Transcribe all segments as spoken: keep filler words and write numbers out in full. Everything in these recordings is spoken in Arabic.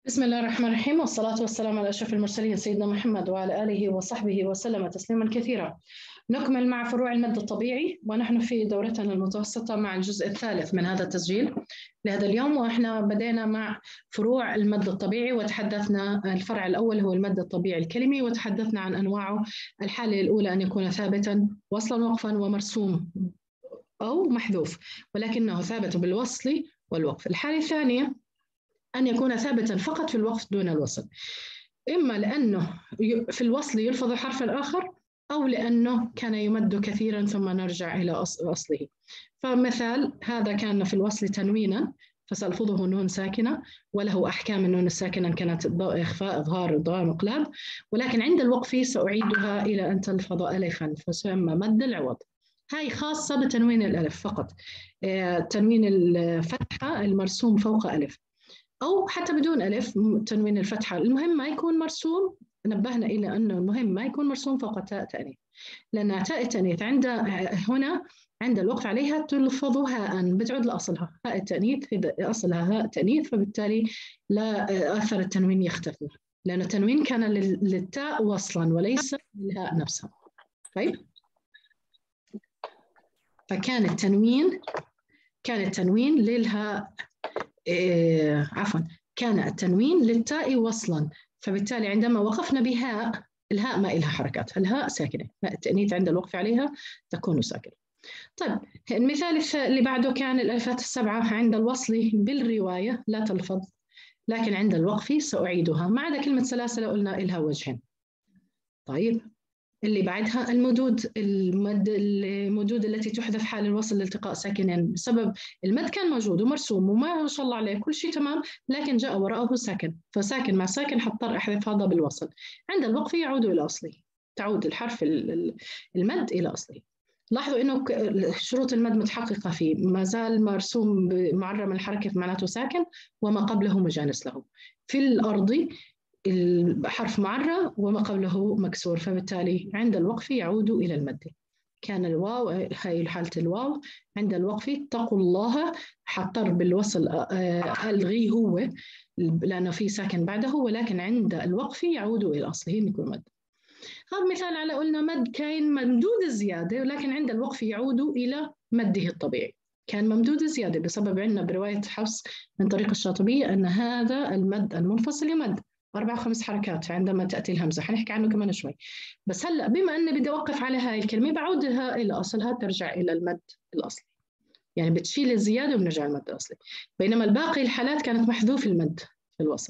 بسم الله الرحمن الرحيم، والصلاة والسلام على أشرف المرسلين سيدنا محمد وعلى آله وصحبه وسلم تسليما كثيرا. نكمل مع فروع المد الطبيعي، ونحن في دورتنا المتوسطة مع الجزء الثالث من هذا التسجيل لهذا اليوم. وإحنا بدينا مع فروع المد الطبيعي، وتحدثنا الفرع الأول هو المد الطبيعي الكلمي، وتحدثنا عن أنواعه. الحالة الأولى أن يكون ثابتا وصلا وقفا ومرسوم أو محذوف، ولكنه ثابت بالوصل والوقف. الحالة الثانية أن يكون ثابتا فقط في الوقف دون الوصل، إما لأنه في الوصل يلفظ حرفا آخر، أو لأنه كان يمد كثيرا ثم نرجع إلى أصله. فمثال هذا كان في الوصل تنوينا فسألفظه نون ساكنة، وله أحكام النون الساكنة كانت إخفاء إظهار إدغام إقلاب، ولكن عند الوقف سأعيدها إلى أن تلفظ ألفا فسمى مد العوض. هاي خاصة بتنوين الألف فقط، تنوين الفتحة المرسوم فوق ألف، أو حتى بدون ألف تنوين الفتحة. المهم ما يكون مرسوم، نبهنا إلى أنه المهم ما يكون مرسوم فوق تاء تأنيث، لأن تاء التأنيث عند هنا عند الوقف عليها تلفظ هاء بتعود لأصلها. هاء التأنيث أصلها هاء تأنيث، فبالتالي لا أثر التنوين يختفي، لأن التنوين كان للتاء وصلا وليس للهاء نفسها. طيب، فكان التنوين كان التنوين للهاء إيه عفوا كان التنوين للتاء وصلا، فبالتالي عندما وقفنا بهاء، الهاء ما إلها حركات، الهاء ساكنة، التأنيث عند الوقف عليها تكون ساكنة. طيب، المثال اللي بعده كان الألفات السبعة عند الوصل بالرواية لا تلفظ، لكن عند الوقف سأعيدها، ما عدا كلمة سلاسل قلنا إلها وجهين. طيب، اللي بعدها المدود، المد المدود التي تحذف حال الوصل لالتقاء ساكنين، بسبب المد كان موجود ومرسوم وما شاء الله عليه كل شيء تمام، لكن جاء وراءه ساكن، فساكن مع ساكن حضطر أحذف هذا بالوصل. عند الوقف يعود إلى أصله، تعود الحرف المد إلى أصله. لاحظوا إنه شروط المد متحققة فيه، ما زال مرسوم معرم الحركة معناته ساكن، وما قبله مجانس له. في الأرض الحرف معرّ وما قبله مكسور، فبالتالي عند الوقف يعود إلى المد. كان الواو، هاي حالة الواو عند الوقف اتقوا الله، حضطر بالوصل ألغيه هو لأنه في ساكن بعده، ولكن عند الوقف يعود إلى أصله يكون مد. هذا مثال على قلنا مد كان ممدود الزيادة، ولكن عند الوقف يعود إلى مده الطبيعي. كان ممدود الزيادة بسبب عندنا برواية حفص من طريق الشاطبية أن هذا المد المنفصل يمد أربع خمس حركات عندما تأتي الهمزة، حنحكي عنه كمان شوي. بس هلأ بما أني بدي أوقف على هاي الكلمة بعودها إلى أصلها، ترجع إلى المد الأصلي، يعني بتشيل الزيادة وبنرجع المد الأصلي. بينما الباقي الحالات كانت محذوف المد في الوصل.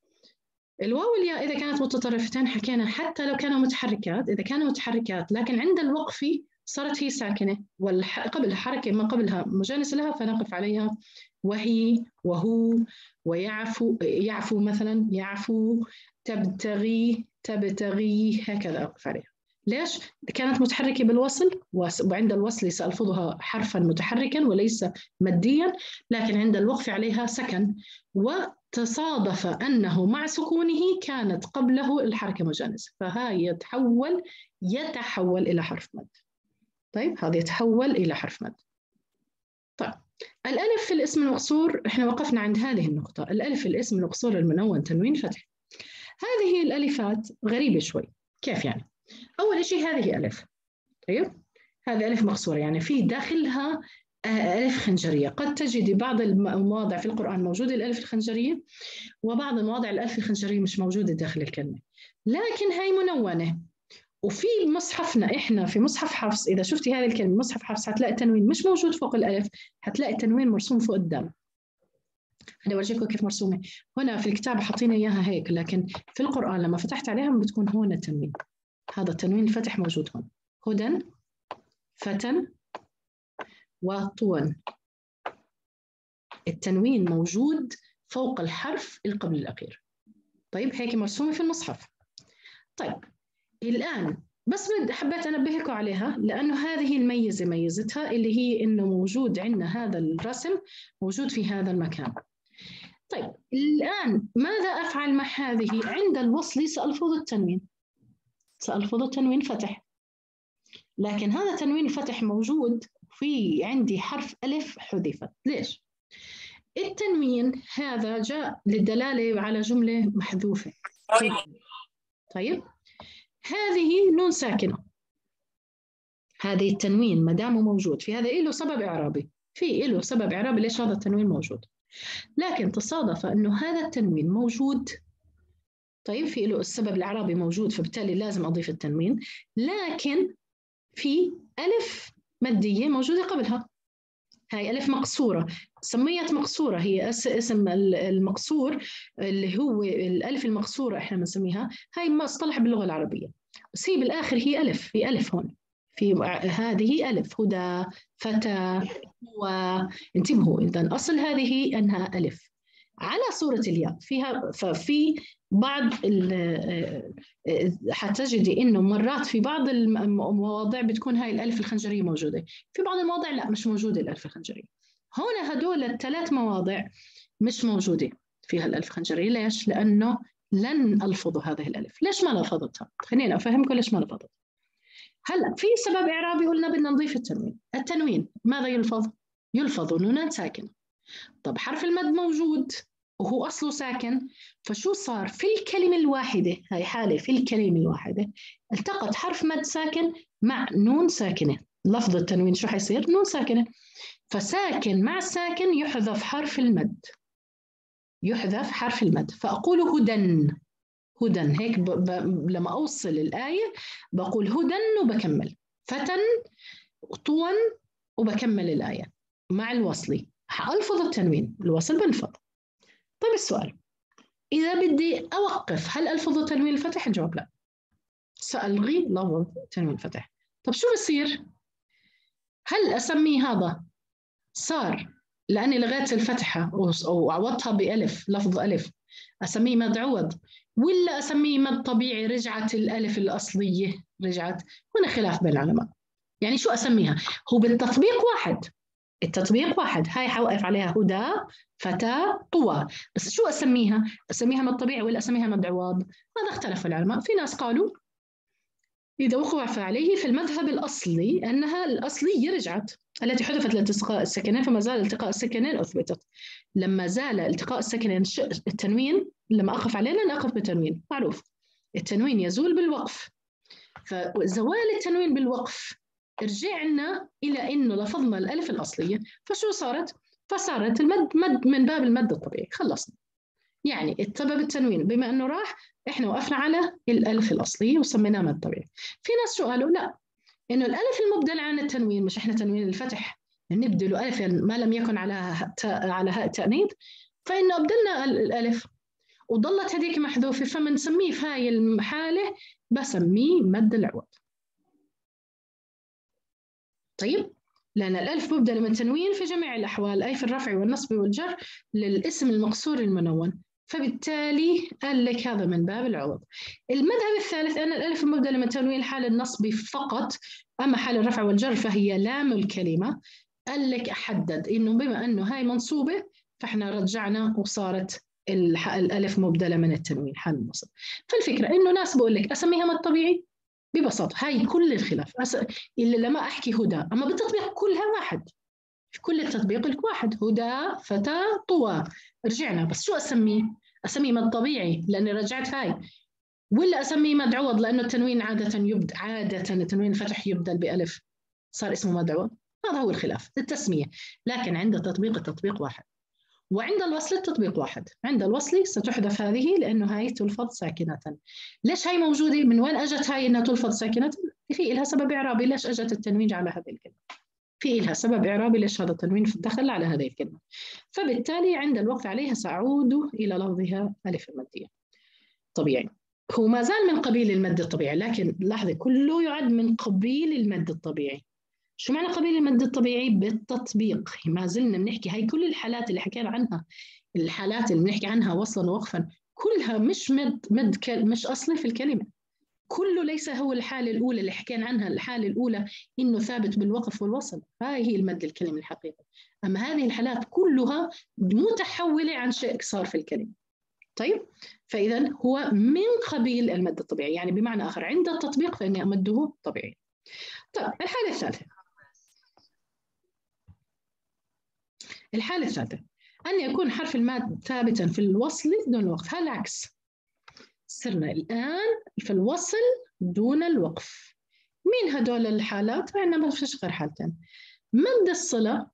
الواو والياء إذا كانت متطرفتين حكينا حتى لو كانوا متحركات، إذا كانوا متحركات لكن عند الوقف صارت هي ساكنة وقبل حركة ما قبلها مجانس لها، فنقف عليها، وهي وهو ويعفو يعفو مثلا يعفو تبتغي تبتغي، هكذا أقف عليها. ليش؟ كانت متحركة بالوصل، وعند الوصل سألفظها حرفا متحركا وليس مديا، لكن عند الوقف عليها سكن، وتصادف أنه مع سكونه كانت قبله الحركة مجانسة، فهاي يتحول يتحول إلى حرف مد. طيب، هذا يتحول إلى حرف مد. طيب، الألف في الاسم المقصور، إحنا وقفنا عند هذه النقطة. الألف في الاسم المقصور المنون تنوين فتح. هذه الألفات غريبة شوي. كيف يعني؟ أول شيء هذه ألف، طيب، هذه ألف مقصورة، يعني في داخلها ألف خنجرية. قد تجد بعض المواضع في القرآن موجودة الألف الخنجرية، وبعض المواضع الألف الخنجرية مش موجودة داخل الكلمة، لكن هاي منونة. وفي مصحفنا إحنا في مصحف حفص، إذا شفتي هذه الكلمة مصحف حفص هتلاقي التنوين مش موجود فوق الألف، هتلاقي التنوين مرسوم فوق الدال. أنا أورجيكم كيف مرسومة. هنا في الكتاب حاطين إياها هيك، لكن في القرآن لما فتحت عليها بتكون هون التنوين. هذا التنوين الفتح موجود هون، هدى فتن وطون، التنوين موجود فوق الحرف القبل الأخير. طيب، هيك مرسومة في المصحف. طيب، الآن بس حبيت أنبهكم عليها لأنه هذه الميزة ميزتها اللي هي إنه موجود عندنا هذا الرسم موجود في هذا المكان. طيب، الآن ماذا أفعل مع هذه؟ عند الوصل سألفظ التنوين، سألفظ التنوين فتح، لكن هذا تنوين الفتح موجود في عندي حرف ألف حذفت. ليش؟ التنوين هذا جاء للدلالة على جملة محذوفة. طيب هذه نون ساكنة، هذه التنوين ما دام موجود في هذا له سبب إعرابي، في له سبب إعرابي ليش هذا التنوين موجود، لكن تصادف أنه هذا التنوين موجود. طيب في له السبب الإعرابي موجود، فبالتالي لازم أضيف التنوين، لكن في ألف مادية موجودة قبلها، هاي ألف مقصورة، سميت مقصورة، هي اسم المقصور اللي هو الألف المقصورة إحنا بنسميها، هاي مصطلح باللغة العربية، بس هي بالآخر هي ألف، في ألف هون، في هذه ألف، هدى، فتى، وانتبهوا إذا أصل هذه أنها ألف على صورة الياء فيها. ففي بعض حتجدي إنه مرات في بعض المواضع بتكون هاي الألف الخنجرية موجودة، في بعض المواضع لا مش موجودة الألف الخنجرية. هنا هدول الثلاث مواضع مش موجودة فيها الألف الخنجرية، ليش؟ لأنه لن ألفظ هذه الألف. ليش ما لفظتها؟ خليني أفهمكم ليش ما لفظت. هلا في سبب إعرابي قلنا بدنا نضيف التنوين، التنوين ماذا يلفظ؟ يلفظ نونان ساكنة. طب حرف المد موجود وهو أصله ساكن، فشو صار في الكلمة الواحدة، هاي حالة في الكلمة الواحدة التقط حرف مد ساكن مع نون ساكنة، لفظ التنوين شو حيصير؟ نون ساكنة، فساكن مع ساكن يحذف حرف المد، يحذف حرف المد، فأقول هدى، هدى هيك ب... ب... لما أوصل الآية بقول هدى وبكمل، فتى طوا وبكمل الآية مع الوصلي، حألفظ التنوين، الوصل بنفض. طيب السؤال، إذا بدي أوقف هل ألفظ تنوين الفتح؟ الجواب لا، سألغي لفظ تنوين الفتح. طب شو بصير؟ هل أسمي هذا صار لأني لغيت الفتحة وعوضتها بألف، لفظ ألف، أسميه مد عوض، ولا أسميه مد طبيعي رجعت الألف الأصلية رجعت؟ هنا خلاف بين العلماء. يعني شو أسميها؟ هو بالتطبيق واحد، التطبيق واحد، هاي حوقف عليها هدى، فتى، طوى، بس شو أسميها؟ أسميها مد طبيعي ولا أسميها مد عوض؟ هذا اختلف العلماء. في ناس قالوا إذا وقف عليه في المذهب الأصلي أنها الأصلية رجعت التي حذفت لالتقاء السكنين، فما زال التقاء السكنين أثبتت. لما زال التقاء السكنين التنوين لما أقف عليه لن أقف بتنوين، معروف التنوين يزول بالوقف، فزوال التنوين بالوقف رجعنا إلى إنه لفظنا الألف الأصلية، فشو صارت؟ فصارت المد مد من باب المد الطبيعي، خلصنا. يعني السبب التنوين بما أنه راح إحنا وقفنا على الألف الأصلية وسميناه مد طبيعي. في ناس شو قالوا؟ لا، إنه الألف المبدل عن التنوين، مش إحنا تنوين الفتح نبدل ألف ما لم يكن على تاء على هاء تأنيث، فإنه أبدلنا الألف وظلت هذيك محذوفة، فمنسميه في هاي الحالة بسميه مد العوض. طيب لأن الألف مبدل من تنوين في جميع الأحوال، أي في الرفع والنصب والجر للاسم المقصور المنون، فبالتالي قال لك هذا من باب العوض. المذهب الثالث أن الألف المبدل من تنوين حال النصب فقط، أما حال الرفع والجر فهي لام الكلمة. قال لك أحدد إنه بما أنه هاي منصوبة فإحنا رجعنا وصارت الألف مبدلة من التنوين حال النصب. فالفكرة إنه ناس بقول لك أسميها مد طبيعي ببساطة، هاي كل الخلاف، أس... إلا لما أحكي هدى، أما بالتطبيق كلها واحد، في كل التطبيق لك واحد، هدى، فتى، طوى، رجعنا. بس شو أسميه؟ أسميه مد طبيعي لأني رجعت هاي، ولا أسميه مد عوض لأنه التنوين عادة يبدأ، عادة التنوين الفتح يبدل بألف، صار اسمه مد عوض. هذا هو الخلاف التسمية، لكن عند التطبيق التطبيق واحد، وعند الوصل التطبيق واحد. عند الوصل ستحذف هذه لأنه هاي تلفظ ساكنة. ليش هاي موجودة؟ من وين أجت هاي إنها تلفظ ساكنة؟ في إلها سبب إعرابي، ليش أجت التنوين على هذه الكلمة؟ في إلها سبب إعرابي ليش هذا التنوين دخل على هذه الكلمة، فبالتالي عند الوقف عليها سأعود إلى لفظها ألف المادية طبيعي. هو ما زال من قبيل المد الطبيعي، لكن لاحظي كله يعد من قبيل المد الطبيعي. شو معنى قبيل المد الطبيعي؟ بالتطبيق. ما زلنا بنحكي هاي كل الحالات اللي حكينا عنها، الحالات اللي بنحكي عنها وصلا ووقفا كلها مش مد مد مش أصلي في الكلمة، كله ليس هو الحالة الأولى اللي حكينا عنها. الحالة الأولى إنه ثابت بالوقف والوصل، هاي هي المد الكلمة الحقيقي. أما هذه الحالات كلها متحولة عن شيء صار في الكلمة. طيب فإذا هو من قبيل المد الطبيعي، يعني بمعنى آخر عند التطبيق فإني أمده طبيعي. طيب الحالة الثالثة، الحالة الثالثة أن يكون حرف الماد ثابتا في الوصل دون الوقف. هذا العكس، صرنا الآن في الوصل دون الوقف. مين هدول الحالات؟ عندنا ما فيش غير حالتين. مد الصلة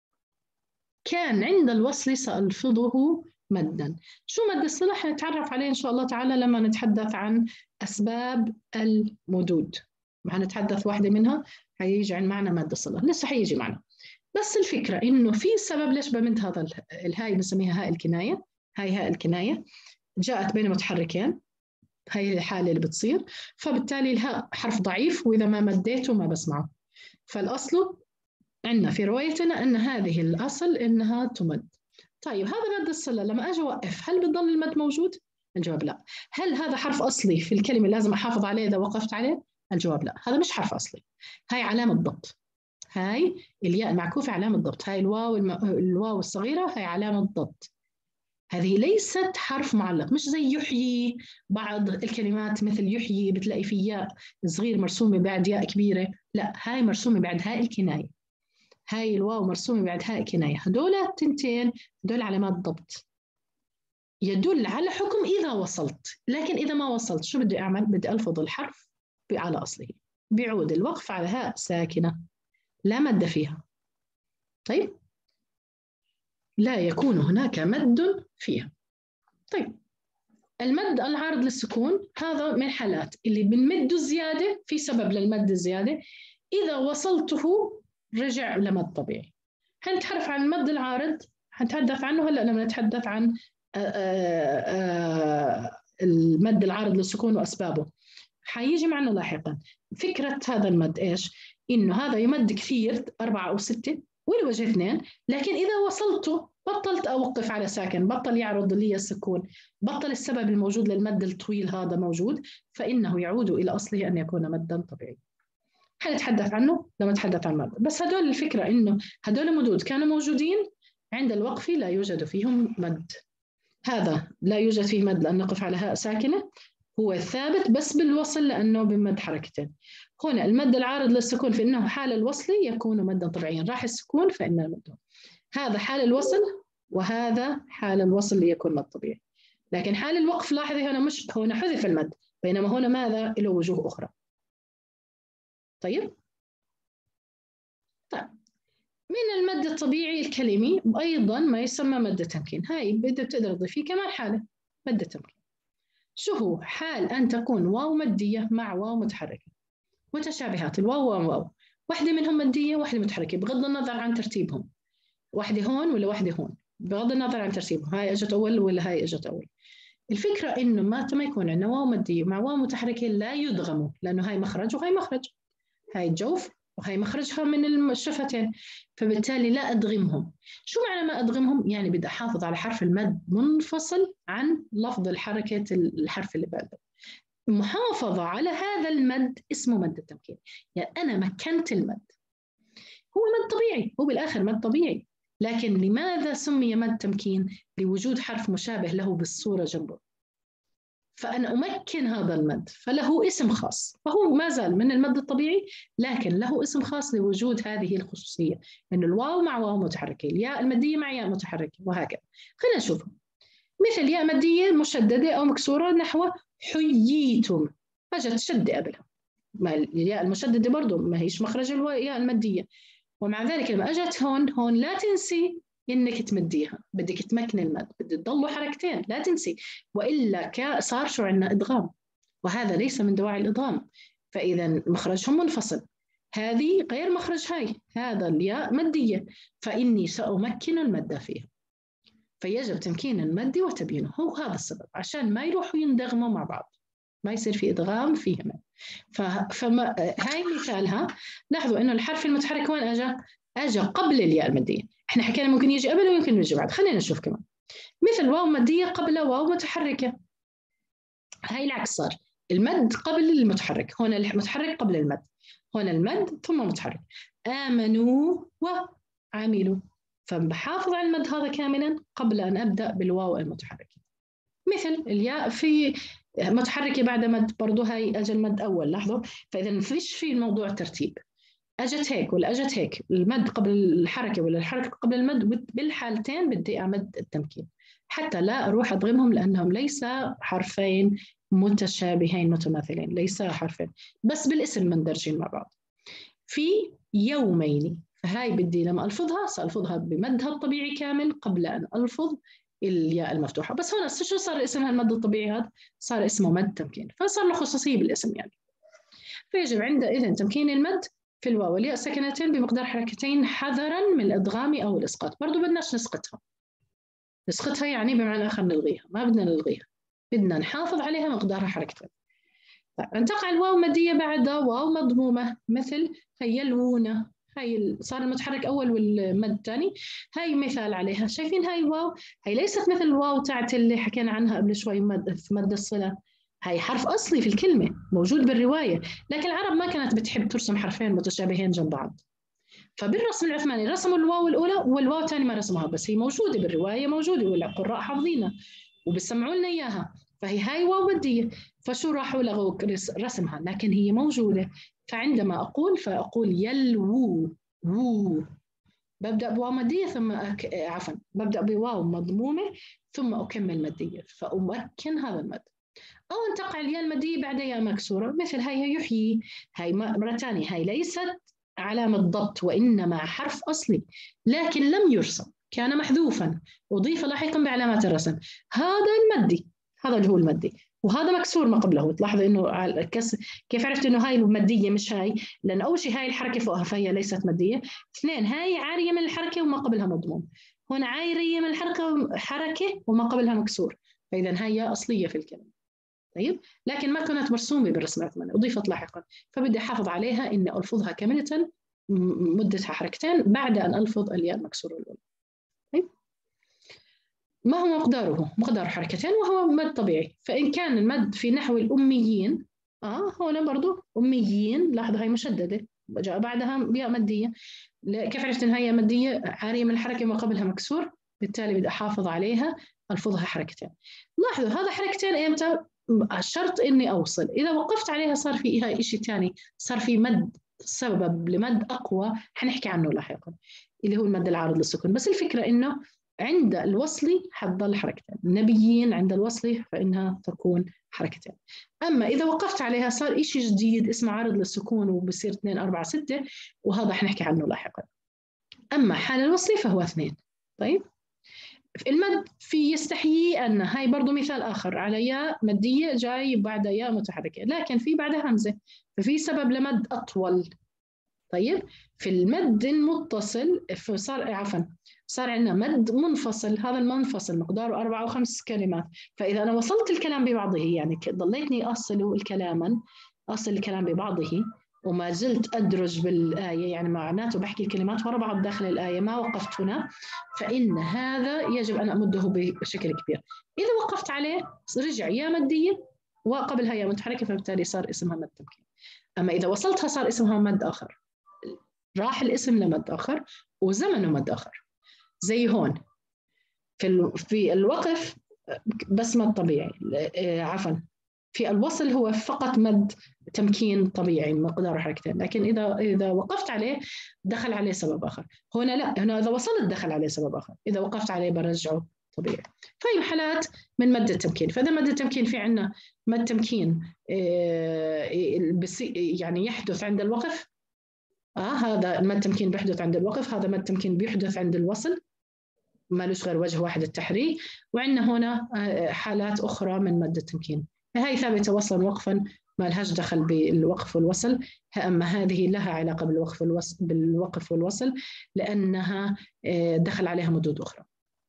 كان عند الوصل سألفظه مدا. شو مد الصلة؟ حنتعرف عليه إن شاء الله تعالى لما نتحدث عن أسباب المدود، حنتحدث واحدة منها حيجي عن معنى مد الصلة، لسه حيجي معنا. بس الفكرة إنه في سبب ليش بمد هذا الهاء، بنسميها هاء الكناية. هاي هاء الكناية جاءت بين متحركين، هاي الحالة اللي بتصير، فبالتالي الهاء حرف ضعيف وإذا ما مديته ما بسمعه. فالأصل عندنا في روايتنا أن هذه الأصل إنها تمد. طيب هذا مد الصلة لما أجي أوقف هل بضل المد موجود؟ الجواب لا. هل هذا حرف أصلي في الكلمة لازم أحافظ عليه إذا وقفت عليه؟ الجواب لا، هذا مش حرف أصلي، هاي علامة ضبط. هاي الياء المعكوفة علامة ضبط، هاي الواو الم... الواو الصغيرة هاي علامة ضبط. هذه ليست حرف معلق، مش زي يحيي. بعض الكلمات مثل يحيي بتلاقي في ياء صغير مرسومة بعد ياء كبيرة، لا هاي مرسومة بعد هاء الكناية. هاي الواو مرسومة بعد هاء كناية. هدول التنتين هدول علامات ضبط، يدل على حكم إذا وصلت. لكن إذا ما وصلت شو بدي أعمل؟ بدي ألفظ الحرف على أصله، بيعود الوقف على هاء ساكنة لا مد فيها. طيب لا يكون هناك مد فيها. طيب المد العارض للسكون هذا من الحالات اللي بنمده زيادة، في سبب للمد الزيادة، إذا وصلته رجع لمد طبيعي. هنتحدث عن المد العارض، هنتحدث عنه هلأ لما نتحدث عن آآ آآ المد العارض للسكون وأسبابه، حيجي معنا لاحقا. فكرة هذا المد إيش؟ إنه هذا يمد كثير أربعة أو ستة والوجه اثنين، لكن إذا وصلته بطلت أوقف على ساكن، بطل يعرض لي السكون، بطل السبب الموجود للمد الطويل هذا موجود، فإنه يعود إلى أصله أن يكون مدا طبيعي. حنتحدث عنه لما نتحدث عن المد. بس هدول الفكرة إنه هدول مدود كانوا موجودين عند الوقف لا يوجد فيهم مد. هذا لا يوجد فيه مد لأن نقف على هاء ساكنة، هو ثابت بس بالوصل لأنه بمد حركتين. هنا المد العارض للسكون فإنه حال الوصل يكون مدا طبيعيا، راح السكون فإن المد. هذا حال الوصل وهذا حال الوصل ليكون مد طبيعي. لكن حال الوقف لاحظي هنا مش هنا حذف المد، بينما هنا ماذا له وجوه أخرى. طيب طيب من المد الطبيعي الكلمي أيضا ما يسمى مد التمكين. هاي بدأ تقدر تضيفيه كمان حالة مد التمكين. شو هو؟ حال أن تكون واو مدية مع واو متحركة متشابهات. الواو واو، واحدة منهم مدية واحدة متحركة بغض النظر عن ترتيبهم، واحدة هون ولا واحدة هون بغض النظر عن ترتيبهم، هاي اجت أول ولا هاي اجت أول. الفكرة إنه ما ما يكون عندنا واو مدية مع واو متحركة لا يدغموا، لأنه هاي مخرج وهاي مخرج، هاي الجوف وهي مخرجها من الشفتين، فبالتالي لا أدغمهم. شو معنى ما أدغمهم؟ يعني بدي أحافظ على حرف المد منفصل عن لفظ الحركة الحرف اللي بعده. محافظة على هذا المد اسمه مد التمكين، يعني أنا مكنت المد. هو مد طبيعي، هو بالآخر مد طبيعي، لكن لماذا سمي مد تمكين؟ لوجود حرف مشابه له بالصورة جنبه، فأنا أمكن هذا المد فله اسم خاص، فهو ما زال من المد الطبيعي لكن له اسم خاص لوجود هذه الخصوصية، إنه الواو مع واو متحركة، الياء المدية مع ياء متحركة وهكذا. خلينا نشوف مثل ياء مدية مشددة أو مكسورة نحو حييتم، فجت شدة قبلها، ما الياء المشددة برضو ما هيش مخرج الياء المدية، ومع ذلك لما أجت هون هون لا تنسي إنك تمديها، بدك تمكن المد، بدك تضلوا حركتين لا تنسي، وإلا صار شو عندنا إدغام، وهذا ليس من دواعي الإدغام، فإذا مخرجهم منفصل، هذه غير مخرج هاي، هذا الياء مدية فإني سأمكن المد فيها، فيجب تمكين المد وتبيينه. هو هذا السبب عشان ما يروحوا يندغموا مع بعض، ما يصير في إدغام فيهم. فما هاي مثالها، لاحظوا إنه الحرف المتحرك وين أجا؟ أجا قبل الياء المدية. إحنا حكينا ممكن يجي قبل ويمكن يجي بعد، خلينا نشوف كمان مثل واو مدية قبل واو متحركة، هاي العكس صار المد قبل المتحرك، هنا المتحرك قبل المد، هنا المد ثم متحرك. آمنوا وعملوا، فبحافظ على المد هذا كاملا قبل أن أبدأ بالواو المتحركة. مثل الياء في متحركة بعد مد برضو هاي أجل مد أول، لاحظوا، فإذا فيش في الموضوع ترتيب، اجت هيك ولا اجت هيك، المد قبل الحركه ولا الحركه قبل المد، بالحالتين بدي امد التمكين حتى لا اروح اضغمهم، لانهم ليس حرفين متشابهين متماثلين، ليس حرفين بس بالاسم مندرجين مع بعض. في يومين، فهاي بدي لما الفظها سالفظها بمدها الطبيعي كامل قبل ان الفظ الياء المفتوحه. بس هنا شو صار اسمها المد الطبيعي هذا؟ صار اسمه مد تمكين، فصار له خصوصيه بالاسم يعني. فيجب عندئذ تمكين المد في الواو والياء ساكنتين بمقدار حركتين حذرا من الادغام او الاسقاط. برضه بدناش نسقطها، نسقطها يعني بمعنى اخر نلغيها، ما بدنا نلغيها، بدنا نحافظ عليها مقدارها حركتين. أن تقع الواو مادية بعد واو مضمومة، مثل هيلوون، هاي صار المتحرك أول والمد الثاني، هاي مثال عليها. شايفين هاي الواو؟ هاي ليست مثل الواو تاعت اللي حكينا عنها قبل شوي مد في مد الصلة، هاي حرف أصلي في الكلمة موجود بالرواية، لكن العرب ما كانت بتحب ترسم حرفين متشابهين جنب بعض، فبالرسم العثماني رسموا الواو الأولى والواو الثانية ما رسموها، بس هي موجودة بالرواية، موجودة والقراء حافظينها وبيسمعوا لنا إياها، فهي هاي واو مادية، فشو راحوا لغوا رسمها، لكن هي موجودة. فعندما أقول فأقول يلوو، وو، ببدأ بواو مادية ثم أك... عفوا ببدأ بواو مضمومة ثم أكمل مادية، فأمكن هذا المد. أو أن تقع الياء المادية بعد ياء مكسورة، مثل هاي يحيي، هاي مرة ثانية هاي ليست علامة ضبط وإنما حرف أصلي لكن لم يرسم، كان محذوفا أضيف لاحقا بعلامات الرسم، هذا المدي، هذا اللي هو المدي، وهذا مكسور ما قبله. تلاحظ انه الكسر، كيف عرفت انه هاي الماديه مش هاي؟ لان اول شيء هاي الحركه فوقها فهي ليست ماديه، اثنين هاي عاريه من الحركه وما قبلها مضموم، هون عاريه من الحركه حركه وما قبلها مكسور، فاذا هي اصليه في الكلمه. طيب، لكن ما كانت مرسومه بالرسم العثماني، اضيفت لاحقا، فبدي احافظ عليها اني الفظها كامله مدتها حركتين بعد ان الفظ الياء المكسوره الاولى. طيب، ما هو مقداره؟ مقدار حركتين وهو مد طبيعي. فإن كان المد في نحو الأميين، آه هنا برضو أميين، لاحظ هاي مشددة جاء بعدها ياء مادية، كيف عرفت إن هي مادية؟ عارية من الحركة ما قبلها مكسور، بالتالي بدي أحافظ عليها ألفظها حركتين. لاحظوا هذا حركتين إمتى؟ شرط إني أوصل، إذا وقفت عليها صار في هاي إشي ثاني، صار في مد سبب لمد أقوى حنحكي عنه لاحقا اللي هو المد العارض للسكون. بس الفكرة إنه عند الوصل حتضل حركتين، نبيين عند الوصل فإنها تكون حركتين. أما إذا وقفت عليها صار إشي جديد اسمه عارض للسكون وبصير اثنين أربعة ستة، وهذا حنحكي عنه لاحقا. أما حال الوصل فهو اثنين. طيب، المد في يستحيي أن، هاي برضو مثال آخر على ياء مادية جاي بعد ياء متحركة لكن في بعدها همزة، ففي سبب لمد أطول. طيب، في المد المتصل صار عفوا صار عندنا مد منفصل، هذا المنفصل مقداره أربعة وخمس كلمات، فإذا أنا وصلت الكلام ببعضه يعني ضليتني أصل الكلاما أصل الكلام ببعضه وما زلت أدرج بالآية، يعني معناته بحكي الكلمات ورا بعض داخل الآية ما وقفت هنا، فإن هذا يجب أن أمده بشكل كبير. إذا وقفت عليه رجع يا مدية وقبلها يا متحركة، فبالتالي صار اسمها مد تمكين. أما إذا وصلتها صار اسمها مد آخر، راح الاسم لمد آخر وزمنه مد آخر. زي هون في في الوقف بس مد طبيعي، عفوا في الوصل هو فقط مد تمكين طبيعي مقدار حركتين، لكن إذا إذا وقفت عليه دخل عليه سبب آخر. هنا لا، هنا إذا وصلت دخل عليه سبب آخر، إذا وقفت عليه برجعه طبيعي. فهي حالات من مد التمكين. فإذا مد التمكين في عندنا مد تمكين يعني يحدث عند الوقف، آه هذا المد التمكين بيحدث عند الوقف، هذا مد التمكين بيحدث عند الوصل، ما لوش غير وجه واحد التحريك. وعندنا هنا حالات أخرى من مد التمكين، هاي ثابتة وصلا وقفا ما لهاش دخل بالوقف والوصل، أما هذه لها علاقة بالوقف والوصل, بالوقف والوصل لأنها دخل عليها مدود أخرى.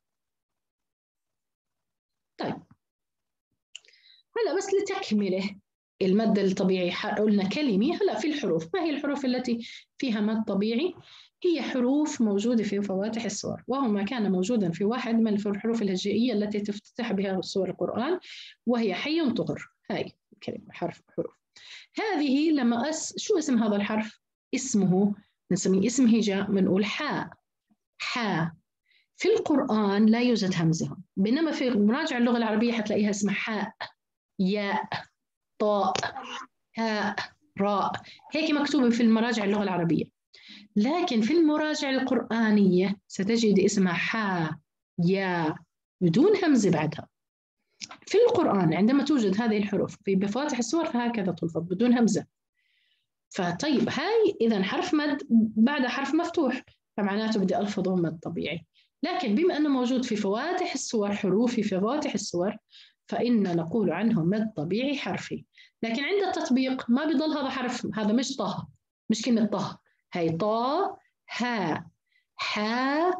طيب، هلا بس لتكمله المد الطبيعي قلنا كلمة. هلا في الحروف، ما هي الحروف التي فيها مد طبيعي؟ هي حروف موجودة في فواتح السور، وهو ما كان موجودا في واحد من الحروف الهجائية التي تفتتح بها سور القرآن، وهي حي طغر. هاي كلمة حرف حروف هذه. لما أس شو اسم هذا الحرف؟ اسمه نسميه اسم هجاء، بنقول حاء. حاء في القرآن لا يوجد همزة، بينما في مراجع اللغة العربية حتلاقيها اسمها حاء، ياء، طاء، هاء، راء، هيك مكتوبة في المراجع اللغة العربية. لكن في المراجع القرآنية ستجد اسمها حا يا بدون همزة بعدها. في القرآن عندما توجد هذه الحروف في بفواتح السور فهكذا تلفظ بدون همزة. فطيب هاي إذا حرف مد بعد حرف مفتوح، فمعناته بدي ألفظه مد طبيعي. لكن بما أنه موجود في فواتح السور، حروف في فواتح السور، فإن نقول عنه مد طبيعي حرفي. لكن عند التطبيق ما بيضل هذا حرف، هذا مش طه، مش كلمة طه، هاي طا ها حا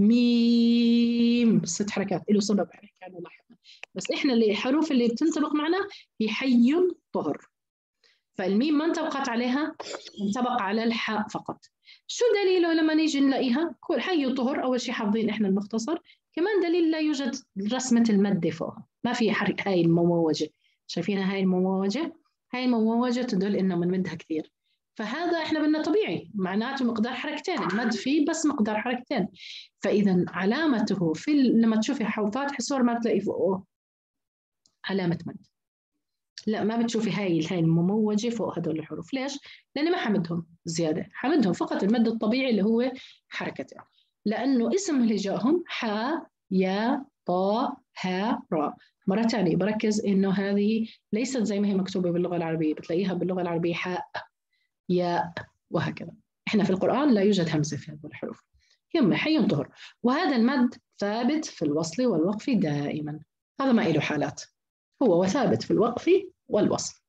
ميم، ست حركات له سبب كانوا لاحظنا. بس إحنا اللي الحروف اللي بتنطبق معنا هي حي طهر، فالميم ما انطبقت عليها، انطبق على الحاء فقط. شو دليله لما نيجي نلاقيها؟ كل حي طهر أول شيء حافظين إحنا المختصر، كمان دليل لا يوجد رسمة المد فوقها، ما في حركة هاي المموجة، شايفينها هاي المموجة؟ هاي المموجة تدل إنه بنمدها كثير، فهذا إحنا بدنا طبيعي، معناته مقدار حركتين، المد فيه بس مقدار حركتين. فإذا علامته في لما تشوفي فاتح السور ما تلاقي فوقه علامة مد، لا ما بتشوفي هاي هاي المموجة فوق هدول الحروف. ليش؟ لأني ما حمدهم زيادة، حمدهم فقط المد الطبيعي اللي هو حركتين، لأنه اسم لجاهم حا يا طا ها را. مرة ثانية بركز إنه هذه ليست زي ما هي مكتوبة باللغة العربية، بتلاقيها باللغة العربية حاء ياء وهكذا. إحنا في القرآن لا يوجد همزة في هذه الحروف، هم حي طهر، وهذا المد ثابت في الوصل والوقف دائما، هذا ما له حالات، هو وثابت في الوقف والوصل.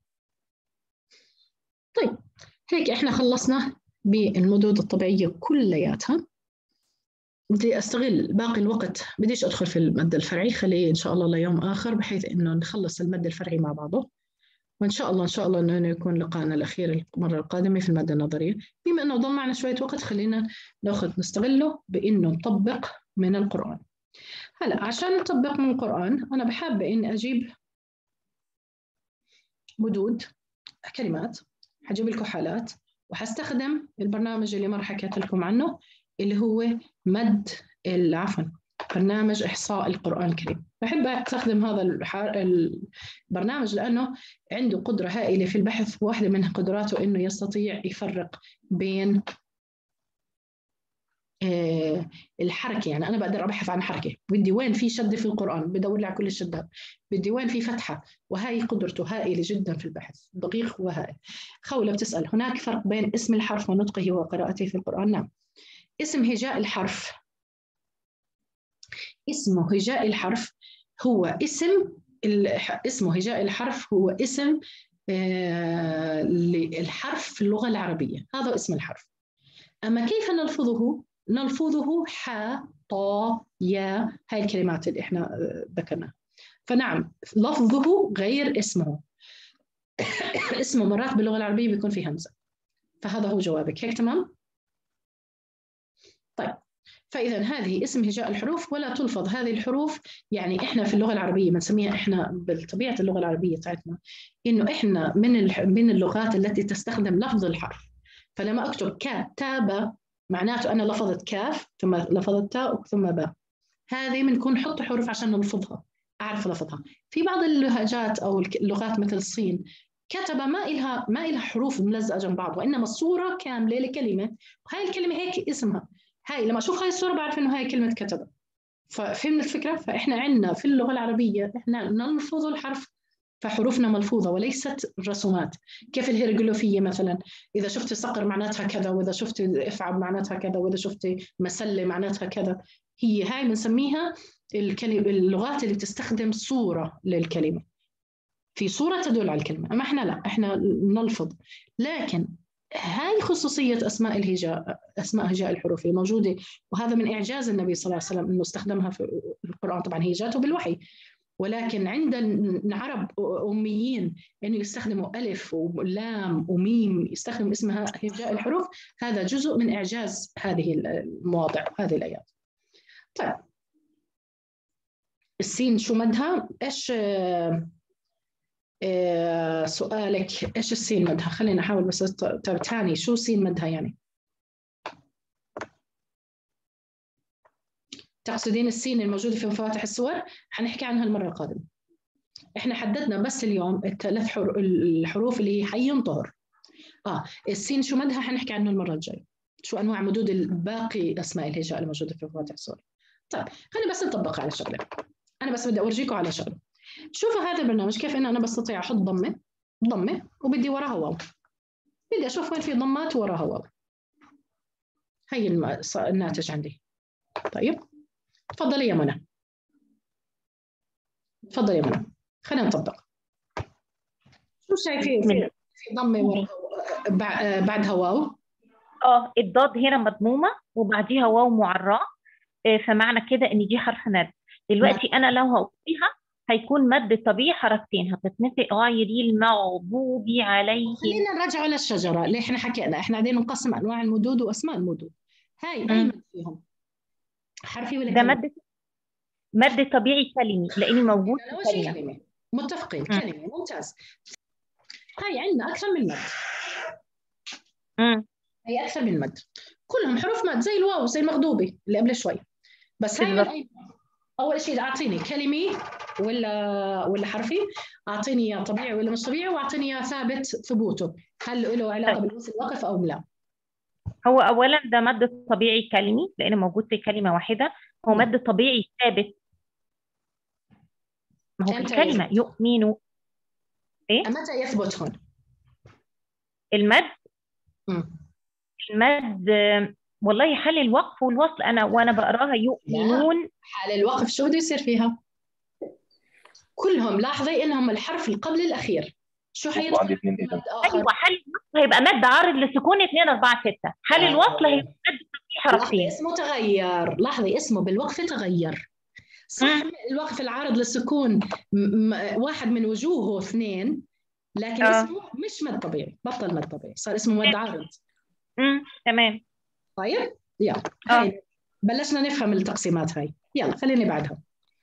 طيب هيك احنا خلصنا بالمدود الطبيعية كلياتها. بدي استغل باقي الوقت، بديش ادخل في المد الفرعي، خليه ان شاء الله ليوم اخر بحيث انه نخلص المد الفرعي مع بعضه، وان شاء الله ان شاء الله انه يكون لقاءنا الاخير المرة القادمة في المادة النظرية. بما انه ضل معنا شوية وقت خلينا ناخذ نستغله بانه نطبق من القرآن. هلا عشان نطبق من القرآن انا بحابة اني اجيب مدود كلمات، حجيب لكم حالات، وحستخدم البرنامج اللي مرة حكيت لكم عنه اللي هو مد عفوا برنامج إحصاء القرآن الكريم. بحب أستخدم هذا البرنامج لأنه عنده قدرة هائلة في البحث، واحدة من قدراته إنه يستطيع يفرق بين الحركة، يعني أنا بقدر أبحث عن حركة، بدي وين في شدة في القرآن بدور لي على كل الشدات، بدي وين في فتحة، وهي قدرته هائلة جدا في البحث، دقيق وهائل. خولة بتسأل هناك فرق بين اسم الحرف ونطقه وقراءته في القرآن؟ نعم. اسم هجاء الحرف، اسمه هجاء الحرف هو اسم اسمه هجاء الحرف هو اسم آه للحرف في اللغة العربية، هذا اسم الحرف. أما كيف نلفظه؟ نلفظه حا طا يا، هاي الكلمات اللي احنا ذكرناها. فنعم لفظه غير اسمه اسمه مرات باللغة العربية بيكون في همزة، فهذا هو جوابك، هيك تمام؟ طيب فإذا هذه اسم هجاء الحروف، ولا تلفظ هذه الحروف، يعني إحنا في اللغة العربية بنسميها إحنا بطبيعة اللغة العربية تاعتنا إنه إحنا من من اللغات التي تستخدم لفظ الحرف. فلما أكتب كا تابا معناته أنا لفظت كاف ثم لفظت تاء ثم باء، هذه بنكون نحط حروف عشان نلفظها، أعرف لفظها. في بعض اللهجات أو اللغات مثل الصين كتب ما إلها ما إلها حروف ملزقة جنب بعض، وإنما الصورة كاملة لكلمة، وهاي الكلمة هيك اسمها، هاي لما أشوف هاي الصورة بعرف إنه هاي كلمة كتب. ففهمنا الفكرة؟ فإحنا عندنا في اللغة العربية إحنا نلفظ الحرف، فحروفنا ملفوظة وليست رسومات. كيف الهيروغليفية مثلا، إذا شفت صقر معناتها كذا، وإذا شفت إفعل معناتها كذا، وإذا شفت مسلة معناتها كذا، هي هاي بنسميها الكلمة اللغات اللي تستخدم صورة للكلمة، في صورة تدل على الكلمة. أما إحنا لا، إحنا نلفظ. لكن هاي خصوصية أسماء الهجاء، أسماء هجاء الحروف الموجودة، وهذا من إعجاز النبي صلى الله عليه وسلم إنه استخدمها في القرآن. طبعا هي جاته بالوحي، ولكن عند العرب أميين إنه يستخدموا ألف ولام وميم، يستخدم اسمها هجاء الحروف، هذا جزء من إعجاز هذه المواضع وهذه الآيات. طيب السين شو مدها؟ إيش إيه سؤالك، إيش السين مدها؟ خلينا نحاول بس تاني، شو سين مدها يعني؟ تقصدين السين الموجودة في مفاتح السور؟ حنحكي عنها المرة القادمة. إحنا حددنا بس اليوم الثلاث الحروف اللي هي حي طهر. آه السين شو مدها حنحكي عنه المرة الجاية. شو أنواع مدود الباقي أسماء الهجاء الموجودة في فواتح سوري. طيب خلينا بس نطبقها على شغلة. أنا بس بدي أورجيكم على شغلة. شوفوا هذا البرنامج كيف إن أنا بستطيع أحط ضمة ضمة وبدي وراها واو. بدي أشوف وين في ضمات وراها واو. هي الناتج عندي. طيب تفضلي يا منى. تفضلي يا منى. خلينا نطبق. شو شايفين في في ضمة وراها بعدها واو؟ اه الضاد هنا مضمومة وبعديها واو معرّة، فمعنى كده ان دي حرف مد. دلوقتي انا لو هقولها هيكون مد طبيعي حركتين، هتتنطق غير المغضوب عليهم. خلينا نرجع للشجره اللي احنا حكينا، احنا قاعدين نقسم انواع المدود واسماء المدود. هاي اي مد فيهم؟ حرفي ولا ده كلمه؟ مد مد طبيعي كلمي لاني موجود في كلمه. كلمه متفقين. م. كلمه ممتاز. هاي عندنا اكثر من مد. امم هي اكثر من مد، كلهم حروف مد زي الواو زي المغضوبه اللي قبل شوي. بس هاي من أي... اول شيء اعطيني كلمي ولا ولا حرفي، اعطيني اياه طبيعي ولا مش طبيعي، واعطيني اياه ثابت ثبوته، هل له علاقه بالوصل الوقف او لا؟ هو اولا ده مد طبيعي كلمي لانه موجود في كلمه واحده. هو لا. مد طبيعي ثابت. ما هو في الكلمه يؤمن. ايه متى يثبت هون المد؟ م. المد والله حال الوقف والوصل، انا وانا بقراها يؤمنون. حال الوقف شو بده يصير فيها؟ كلهم لاحظي انهم الحرف اللي قبل الاخير شو حيدخل؟ ايوه حال الوصل هيبقى مد عارض لسكون اثنين أربعة ستة. حال آه. الوصل هيبقى مد فيه حرفين. لاحظي اسمه تغير، لاحظي اسمه بالوقف تغير. صح م. الوقف العارض للسكون واحد من وجوهه اثنين، لكن آه. اسمه مش مد طبيعي، بطل مد طبيعي، صار اسمه مد عارض. امم تمام. طيب يلا هاي بلشنا نفهم التقسيمات هاي. يلا خليني بعدها.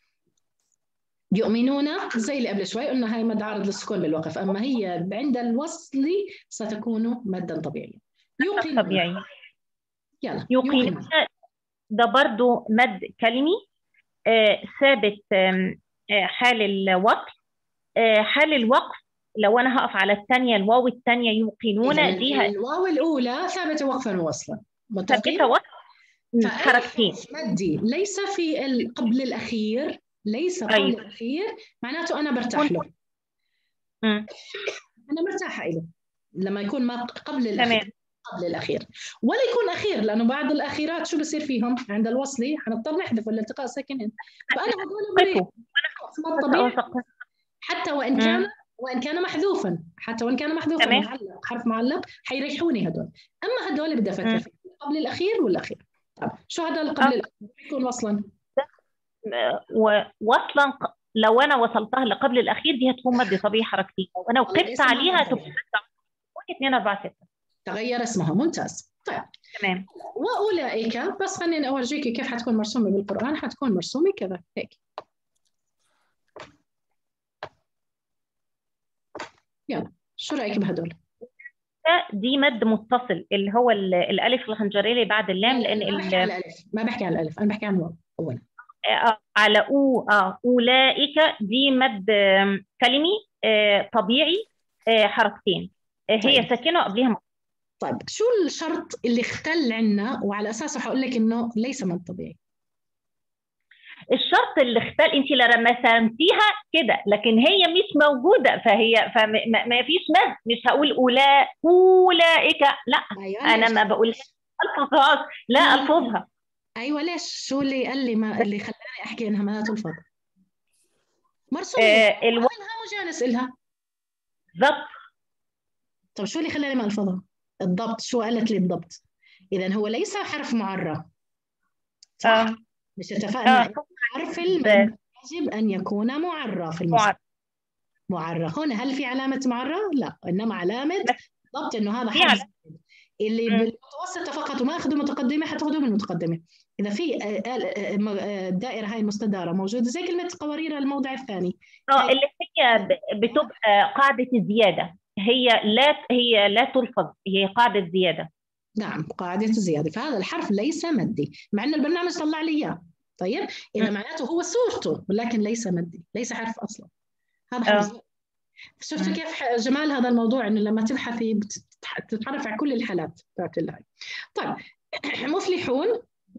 يؤمنون زي اللي قبل شوي قلنا هاي مد عارض للسكون بالوقف، اما هي عند الوصل ستكون مدا طبيعيا. يوقنون طبيعي. يلا يوقنون ده برضو مد كلمي آه ثابت آه حال الوقف. آه حال الوقف لو انا هقف على الثانيه الواو الثانيه يوقنون دي الواو الاولى ثابته وقفا ووصلا متفقين؟ ثابته وقفا حركتين. مدي ليس في قبل الاخير، ليس قبل أيوة. الاخير معناته انا برتاح له. م. انا مرتاحه له لما يكون ما قبل الاخير. تمام. قبل الاخير ولا يكون اخير، لانه بعض الاخيرات شو بصير فيهم عند الوصلي حنضطر نحذف الالتقاء ساكنين، فانا هدول طبيعي حتى وان كان وان كان محذوفا، حتى وان كان محذوفا معلق حرف معلق حيريحوني هدول. اما هدول بدي افكر فيه قبل الاخير والاخير. طب شو هذا اللي قبل الاخير يكون وصلا؟ وصلا لو انا وصلتها لقبل الاخير دي هتكون مد طبيعي حركتي، وانا وقفت عليها تبقى اثنين أربعة ستة. تغير اسمها. ممتاز. طيب تمام. واولئك بس خليني اورجيكي كيف حتكون مرسومه بالقران. حتكون مرسومه كذا هيك. يلا شو رايك بهدول؟ دي مد متصل اللي هو الالف الخنجريه اللي بعد اللام، لان ما بحكي على الالف، ما بحكي على الالف، انا بحكي عن الواو اولا. آه على او اه اولئك دي مد كلمي آه طبيعي آه حركتين آه هي طيب. ساكنه قبلها. طيب شو الشرط اللي اختل عنا وعلى اساسه حقول لك انه ليس مد طبيعي؟ الشرط اللي اختل انت لما رسمتيها كده لكن هي مش موجوده، فهي فما فيش مد. مش هقول اولا اولئك لا. أيوة انا ما بقول الفظها لا الفظها. ايوه ليش؟ شو اللي قال لي ما اللي خلاني احكي انها ما تلفظ؟ مرسومه آه الو... مجانس الها بالضبط. طب شو اللي خلاني ما الفظها؟ الضبط. شو قالت لي الضبط؟ اذا هو ليس حرف معرّة صح؟ آه. مش اتفقنا آه. حرف المد يجب ان يكون معرّة في المصحف. معرّة هنا هل في علامه معرّة؟ لا، انما علامه ضبط انه هذا حرف اللي م. بالمتوسطه فقط وما اخذوا متقدمه حتاخذوا من المتقدمه. اذا في الدائره هاي المستداره موجوده زي كلمه قوارير الموضع الثاني اه اللي هي بتبقى قاعده الزياده، هي لا هي لا تلفظ، هي قاعده زياده. نعم قاعده الزياده، فهذا الحرف ليس مدي مع ان البرنامج طلع لي اياه. طيب اذا معناته هو صورته ولكن ليس مدي، ليس حرف اصلا، هذا حرف. شفتوا كيف جمال هذا الموضوع انه لما تبحثي تتعرف على كل الحالات بتاعت الهاي. طيب مفلحون.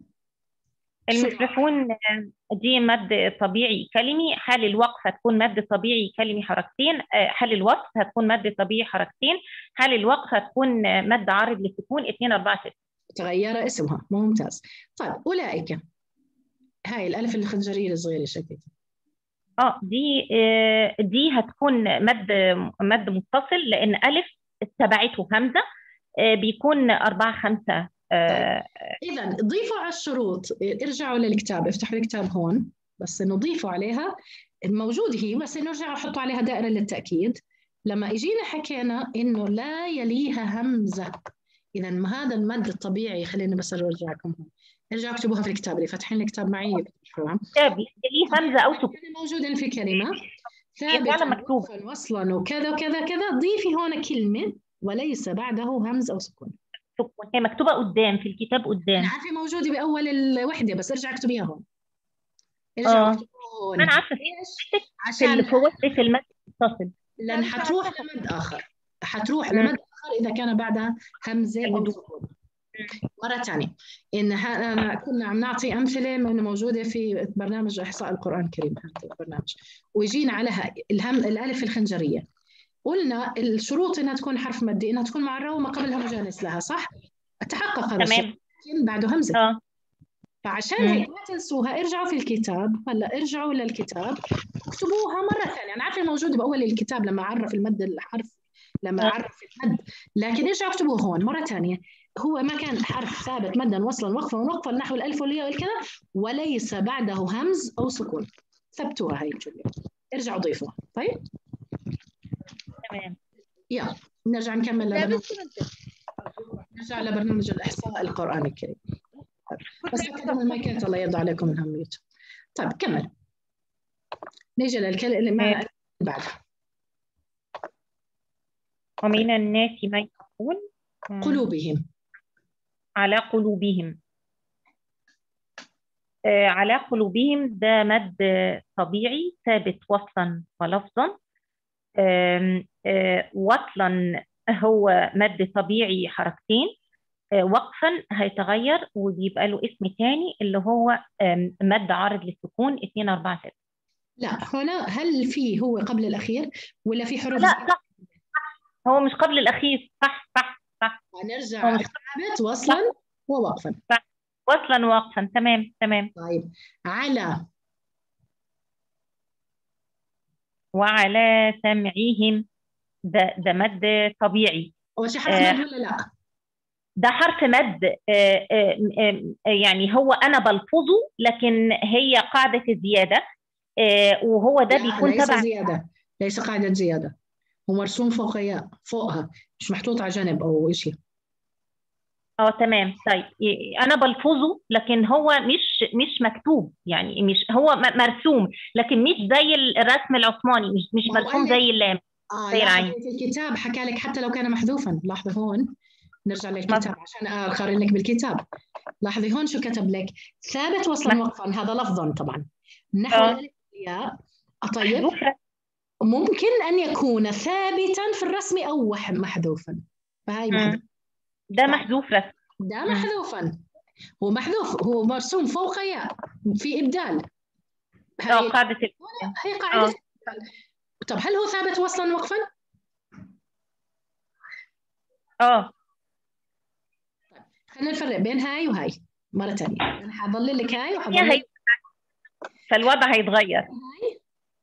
المفلحون دي مد طبيعي كلمي، حال الوقف هتكون مد طبيعي كلمي حركتين، حال الوصف هتكون مد طبيعي حركتين، حال الوقف هتكون مد عارض للسكون اتنين أربعة ستة. تغير اسمها، ممتاز. طيب أولئك، هاي الألف الخنجرية الصغيرة شكلها. اه دي آه دي هتكون مد مد متصل، لأن ألف تبعته همزة، آه بيكون أربعة خمسة. آه طيب. إذا ضيفوا على الشروط، ارجعوا للكتاب، افتحوا الكتاب هون، بس إنه ضيفوا عليها الموجود هي، بس إنه ارجعوا حطوا عليها دائرة للتأكيد. لما إجينا حكينا إنه لا يليها همزة، إذا هذا المد الطبيعي، خليني بس أرجعكم هون، ارجعوا اكتبوها في الكتاب اللي فاتحين الكتاب معي. كتاب ليه همزة أو سكون موجودا في كلمة ثابتا وقفا وصلا وكذا وكذا كذا، ضيفي هون كلمة وليس بعده همز أو سكون. سكون هي مكتوبة قدام في الكتاب قدام. أنا عارفة موجودة بأول الوحدة، بس ارجع اكتبيها هون. ارجع اكتبيها هون. أنا عارفة عشان في وحدة المد متصل، لأن حتروح لمد آخر، حتروح لمد آخر إذا كان بعدها همزة أو سكون. مرة ثانية، إن أنا كنا عم نعطي أمثلة من موجودة في برنامج إحصاء القرآن الكريم، هذا البرنامج، ويجينا عليها الهم الألف الخنجرية، قلنا الشروط إنها تكون حرف مدي، إنها تكون مع الراء وما قبلها مجانس لها، صح؟ تحقق هذا الشيء، لكن بعده همزة. آه. فعشان هيك ما تنسوها، ارجعوا في الكتاب، هلا ارجعوا للكتاب اكتبوها مرة ثانية. أنا عارفة موجودة بأول الكتاب لما عرف المد الحرف، لما آه. عرف المد، لكن ارجعوا اكتبوه هون مرة ثانية. هو ما كان حرف ثابت مدا وصلا وقفا ونقفا نحو الألف والياء والكذا، وليس بعده همز أو سكون. ثبتوها هاي الجملة، ارجعوا ضيفوها. طيب تمام، يلا نرجع نكمل لبرنامج، نرجع لبرنامج الإحصاء القرآن الكريم. بس أكدوا المايكات، الله يرضى عليكم الهمية. طيب كمل، نيجي للكلمة اللي ما بعدها. ومن الناس من يقول قلوبهم، على قلوبهم. آه على قلوبهم ده مد طبيعي ثابت وصلا ولفظا. آه آه وصلا هو مد طبيعي حركتين، آه وقفا هيتغير وبيبقى له اسم تاني اللي هو مد عارض للسكون اتنين أربعة ستة. لا هنا هل في هو قبل الأخير ولا في حروف؟ لا صح، هو مش قبل الأخير، صح صح صح. هنرجع ثابت وصلا ووقفا. صح، وصلا ووقفا، تمام تمام. طيب على، وعلى سمعهم ده ده مد طبيعي. هو شي حرف آه مد ولا لا؟ ده حرف مد، آه آه آه يعني هو أنا بلفظه، لكن هي قاعدة الزيادة، آه وهو ده بيكون ليس تبع زيادة، ليس قاعدة زيادة، هو مرسوم فوق ياء فوقها، مش محطوط على جنب أو شيء. اه تمام. طيب انا بلفظه لكن هو مش مش مكتوب، يعني مش هو مرسوم لكن مش زي الرسم العثماني، مش مش مرسوم زي اللام. اه زي العين. في الكتاب حكى لك حتى لو كان محذوفا. لاحظي هون، نرجع للكتاب عشان اقارن لك بالكتاب. لاحظي هون شو كتب لك، ثابت وصلا وقفا، هذا لفظا طبعا، نحو الالف والياء. طيب ممكن ان يكون ثابتا في الرسم او محذوفا، فهي محذوف. ده محذوف رسم، ده محذوفا، هو محذوف، هو مرسوم فوق ياء في ابدال. هي قاعده هي قاعده. طب هل هو ثابت وصلا وقفا؟ اه طيب خلينا نفرق بين هاي وهاي مره ثانيه. انا حظلل لك هاي وحظلل هي... فالوضع هيتغير. هاي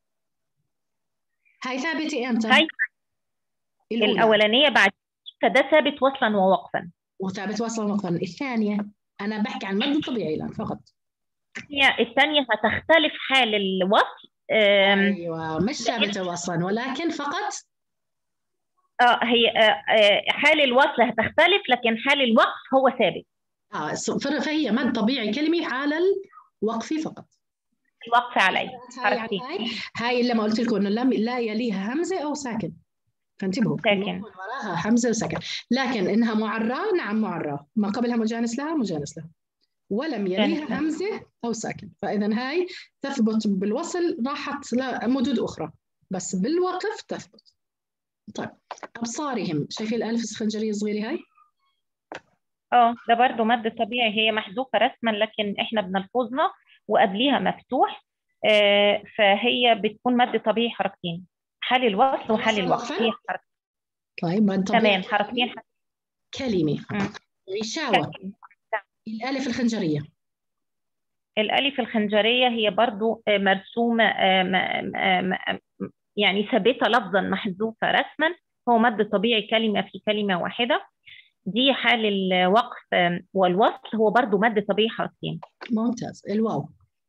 هاي ثابته امتى؟ هاي الاولانيه بعد فده ثابت وصلا ووقفا، وثابت وصلا ووقفا. الثانيه انا بحكي عن المد الطبيعي الان فقط. هي الثانيه هتختلف حال الوصل. ايوه مش ثابته وصلا ولكن فقط اه هي آه حال الوصل هتختلف لكن حال الوقف هو ثابت. اه فهي مد طبيعي كلمه حال الوقف فقط. الوقف عليه هاي هاي هاي اللي ما قلت لكم انه لا يليها همزه او ساكن، فانتبهوا ساكن وراها همزه وساكن، لكن انها معراه، نعم معراه، ما قبلها مجانس لها مجانس لها، ولم يليها همزه او ساكن. فاذا هاي تثبت بالوصل، راحت لمدود اخرى، بس بالوقف تثبت. طيب أبصارهم، شايفين الألف الإسفنجرية الصغيرة هاي؟ اه ده برضو مد طبيعي، هي محذوفة رسما لكن احنا بنلفظها وقبليها مفتوح. آه فهي بتكون مد طبيعي حركتين، حال الوصل وحال الوصل الوقف، هي وقفا. حركة. طيب مد طبيعي تمام، حركتين حركة. كلمة. مم. غشاوة، كلمة. الألف الخنجرية. الألف الخنجرية هي برضو آه، مرسومة، آه، م- م- م- يعني ثابتة لفظا محذوفة رسما. هو مد طبيعي كلمة في كلمة واحدة. دي حال الوقف آه، والوصل هو برضو مد طبيعي حركتين. ممتاز. الواو.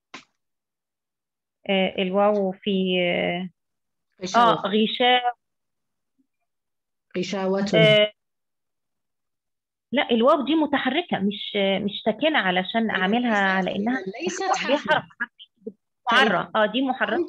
آه، الواو في اه غشاوة. آه، غشاء. غشاوة. آه لا، الواو دي متحركة، مش آه، مش ساكنة علشان إذا أعملها ليست على إذا إنها ليست عليها حرفا. حرف. فإذا معرة، اه دي محركة.